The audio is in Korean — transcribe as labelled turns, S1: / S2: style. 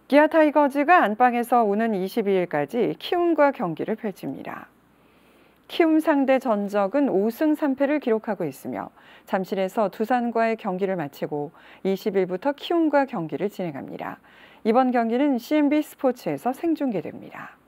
S1: 기아 타이거즈가 안방에서 오는 22일까지 키움과 경기를 펼칩니다. 키움 상대 전적은 5승 3패를 기록하고 있으며 잠실에서 두산과의 경기를 마치고 20일부터 키움과 경기를 진행합니다. 이번 경기는 CNB 스포츠에서 생중계됩니다.